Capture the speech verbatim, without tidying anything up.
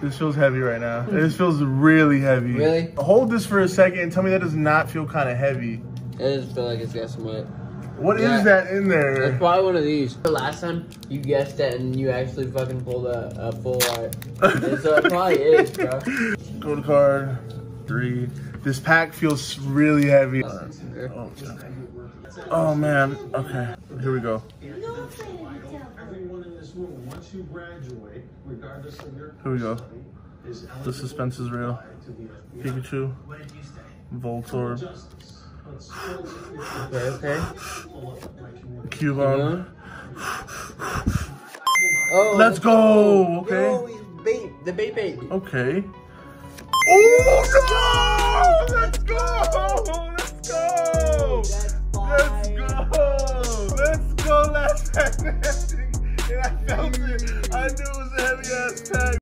This feels heavy right now. This feels really heavy. Really? Hold this for a second and tell me that does not feel kind of heavy. It does feel like it's got some weight. What Yeah. is that in there? It's probably one of these. The last time you guessed it and you actually fucking pulled a, a full art. And so it probably is, bro. Code card, three. This pack feels really heavy. Oh, Oh man, okay, here we go. Everyone in this room, once you graduate, regardless of your Here we go. The suspense is real. Pikachu, Voltorb, Okay, okay. Cubone. Oh, Let's go, okay? Yo, he's bait, the bait bait. Okay. Oh no! Let's go! Let's go! Let's go! Let's go! Last time, and I felt it. I knew it was a heavy ass tag.